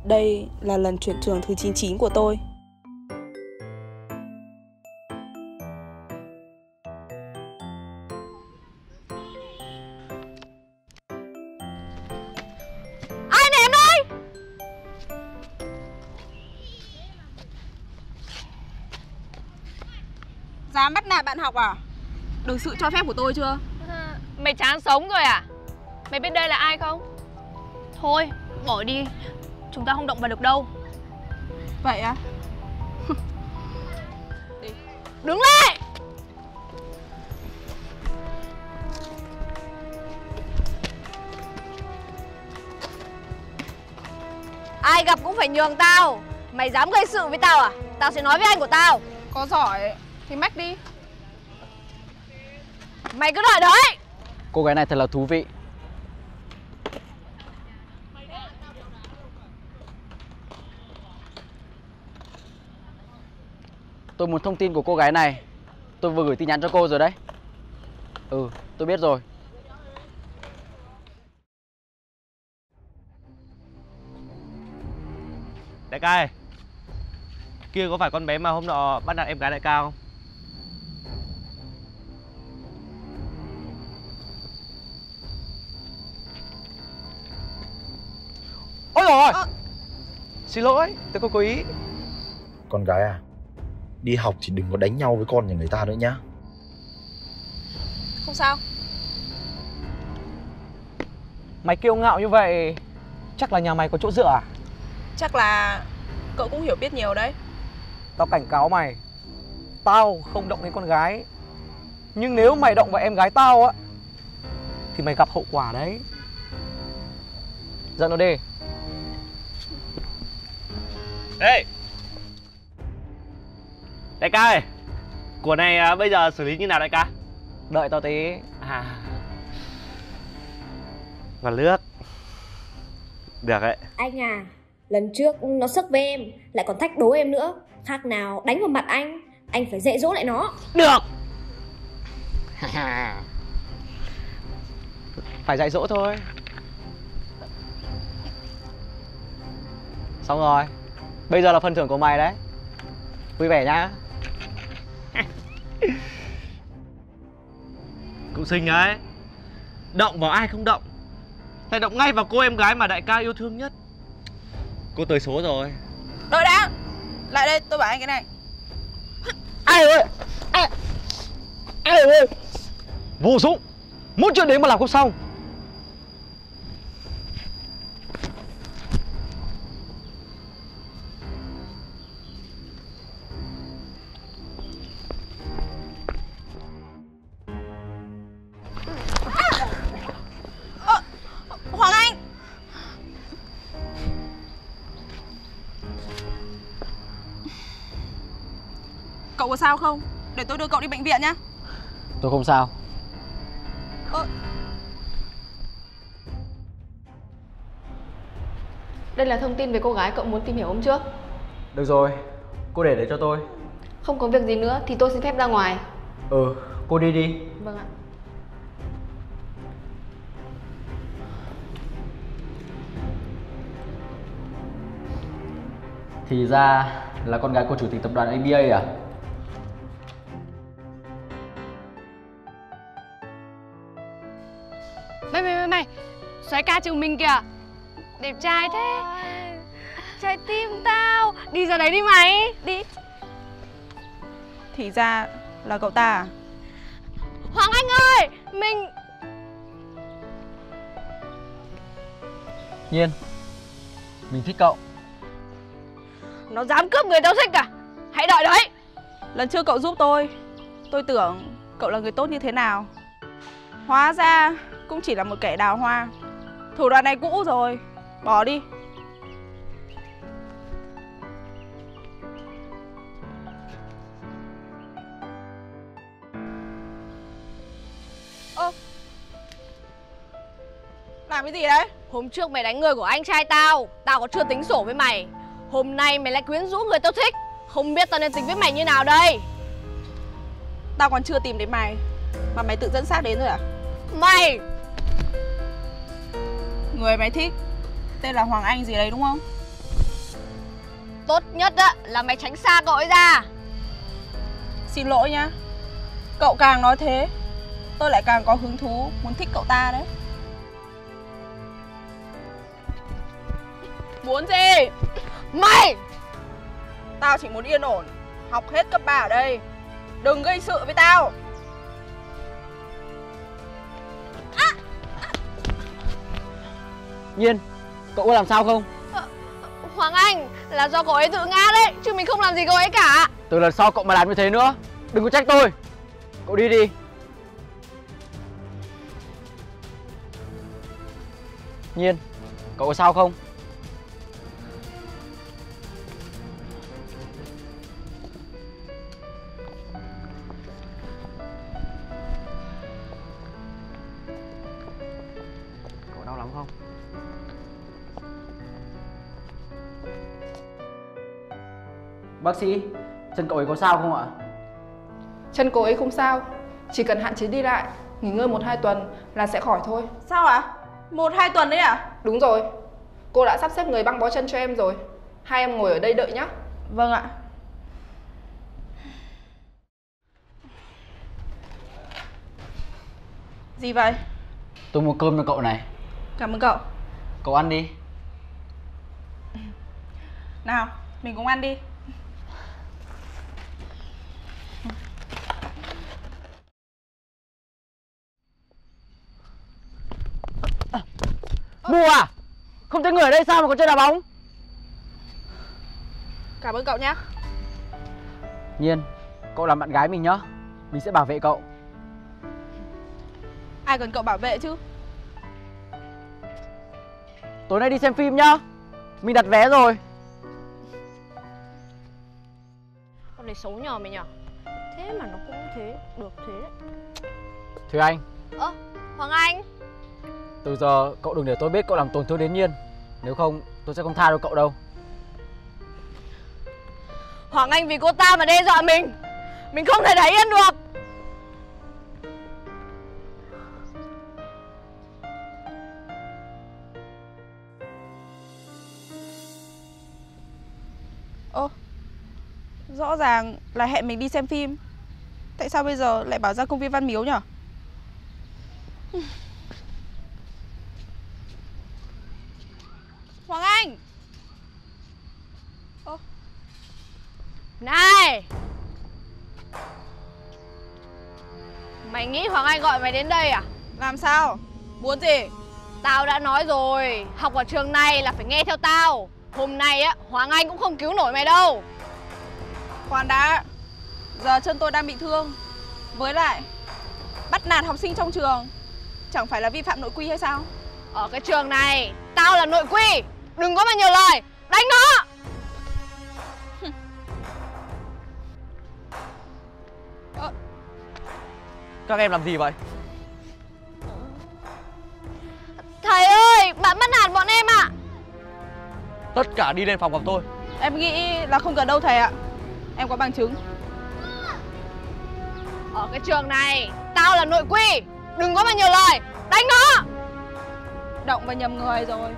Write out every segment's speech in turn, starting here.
Đây là lần chuyển trường thứ 99 của tôi. Ai ném đây? Dám bắt nạt bạn học à? Được sự cho phép của tôi chưa? Mày chán sống rồi à? Mày biết đây là ai không? Thôi, bỏ đi. Chúng ta không động vào được đâu. Vậy á? Đứng lại! Ai gặp cũng phải nhường tao. Mày dám gây sự với tao à? Tao sẽ nói với anh của tao. Có giỏi thì mách đi. Mày cứ đợi đấy. Cô gái này thật là thú vị. Tôi muốn thông tin của cô gái này. Tôi vừa gửi tin nhắn cho cô rồi đấy. Ừ, tôi biết rồi. Đại ca ơi, kia có phải con bé mà hôm nọ bắt nạt em gái đại ca không? Ôi dồi, xin lỗi, tôi không có ý. Con gái à, đi học thì đừng có đánh nhau với con nhà người ta nữa nhá. Không sao. Mày kiêu ngạo như vậy, chắc là nhà mày có chỗ dựa à? Chắc là cậu cũng hiểu biết nhiều đấy. Tao cảnh cáo mày, tao không động đến con gái. Nhưng nếu mày động vào em gái tao á, thì mày gặp hậu quả đấy. Dẫn nó đi. Ê, đại ca ơi, của này bây giờ xử lý như nào đại ca? Đợi tao tí. Ngọn nước. Được đấy. Anh à, lần trước nó sốc với em, lại còn thách đố em nữa. Khác nào đánh vào mặt anh phải dạy dỗ lại nó. Được. Phải dạy dỗ thôi. Xong rồi, bây giờ là phần thưởng của mày đấy. Vui vẻ nhá. Cũng xinh đấy. Động vào ai không động, lại động ngay vào cô em gái mà đại ca yêu thương nhất. Cô tới số rồi. Đợi đã. Lại đây, tôi bảo anh cái này. Ai ơi, ai ơi, vô dụng. Muốn chuyện đấy mà làm không xong. Hoàng Anh. Cậu có sao không? Để tôi đưa cậu đi bệnh viện nhá. Tôi không sao. Đây là thông tin về cô gái cậu muốn tìm hiểu hôm trước. Được rồi, cô để đấy cho tôi. Không có việc gì nữa thì tôi xin phép ra ngoài. Ừ, cô đi đi. Vâng ạ. Thì ra là con gái của chủ tịch tập đoàn ABA à? Mày, soái ca trường mình kìa. Đẹp trai thế. Trái tim tao. Đi ra đấy đi mày. Đi. Thì ra là cậu ta à? Hoàng Anh ơi, mình... Nhiên, mình thích cậu. Nó dám cướp người tao thích à? Hãy đợi đấy. Lần trước cậu giúp tôi tưởng cậu là người tốt như thế nào. Hóa ra cũng chỉ là một kẻ đào hoa. Thủ đoạn này cũ rồi, bỏ đi. Làm cái gì đấy? Hôm trước mày đánh người của anh trai tao, tao có chưa tính sổ với mày. Hôm nay mày lại quyến rũ người tao thích. Không biết tao nên tính với mày như nào đây. Tao còn chưa tìm đến mày mà mày tự dẫn xác đến rồi à? Mày! Người mày thích tên là Hoàng Anh gì đấy đúng không? tốt nhất á là mày tránh xa cậu ấy ra. Xin lỗi nhá. Cậu càng nói thế, tôi lại càng có hứng thú muốn thích cậu ta đấy. Muốn gì? Mày! Tao chỉ muốn yên ổn, học hết cấp 3 ở đây. Đừng gây sự với tao. Nhiên, cậu có làm sao không? Hoàng Anh, là do cậu ấy tự ngã đấy, chứ mình không làm gì cậu ấy cả. Từ lần sau cậu mà làm như thế nữa, đừng có trách tôi. Cậu đi đi. Nhiên, cậu có sao không? Cậu đau lắm không? Bác sĩ, chân cậu ấy có sao không ạ? Chân cô ấy không sao, chỉ cần hạn chế đi lại, nghỉ ngơi 1-2 tuần là sẽ khỏi thôi. Sao ạ? 1-2 tuần đấy à? Đúng rồi, cô đã sắp xếp người băng bó chân cho em rồi. Hai em ngồi ở đây đợi nhé. Vâng ạ. Gì vậy? Tôi mua cơm cho cậu này. Cảm ơn cậu. Cậu ăn đi. Nào, mình cùng ăn đi. Mù à? Không thấy người ở đây sao mà còn chơi đá bóng? Cảm ơn cậu nhé. Nhiên, cậu làm bạn gái mình nhá. Mình sẽ bảo vệ cậu. Ai cần cậu bảo vệ chứ? Tối nay đi xem phim nhá. Mình đặt vé rồi. Con này xấu nhờ mày nhở. Thế mà nó cũng thế, được thế đấy. Thùy Anh, Hoàng Anh. từ giờ cậu đừng để tôi biết cậu làm tổn thương đến Nhiên. Nếu không, tôi sẽ không tha cho cậu đâu. Hoàng Anh vì cô ta mà đe dọa mình không thể để yên được. Ơ, rõ ràng là hẹn mình đi xem phim. Tại sao bây giờ lại bảo ra công viên Văn Miếu nhở? Hoàng Anh! Này! Mày nghĩ Hoàng Anh gọi mày đến đây à? Làm sao? Muốn gì? Tao đã nói rồi, học ở trường này là phải nghe theo tao. Hôm nay á, Hoàng Anh cũng không cứu nổi mày đâu. Khoan đã. Giờ chân tôi đang bị thương. Với lại, bắt nạt học sinh trong trường chẳng phải là vi phạm nội quy hay sao? Ở cái trường này, tao là nội quy. Đừng có mà nhiều lời, đánh nó. Các em làm gì vậy? Thầy ơi, bạn bắt nạt bọn em ạ. Tất cả đi lên phòng gặp tôi. Em nghĩ là không cần đâu thầy ạ. Em có bằng chứng. Ở cái trường này, tao là nội quy. Đừng có mà nhiều lời, đánh nó. Động vào nhầm người rồi.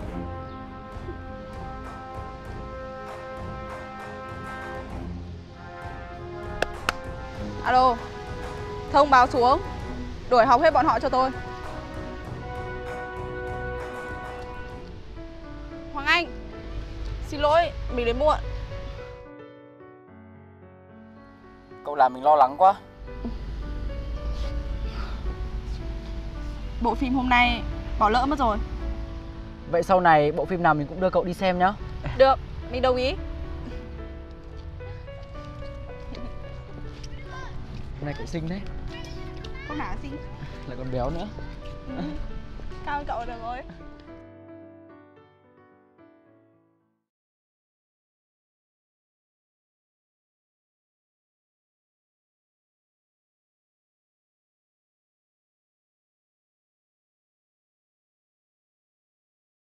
Alo, thông báo xuống, đuổi học hết bọn họ cho tôi. Hoàng Anh, xin lỗi, mình đến muộn. Cậu làm mình lo lắng quá. Bộ phim hôm nay bỏ lỡ mất rồi. Vậy sau này bộ phim nào mình cũng đưa cậu đi xem nhá. Được, mình đồng ý. Hôm nay cậu xinh đấy. Không nào xinh. Lại còn béo nữa. Cao hơn cậu được rồi.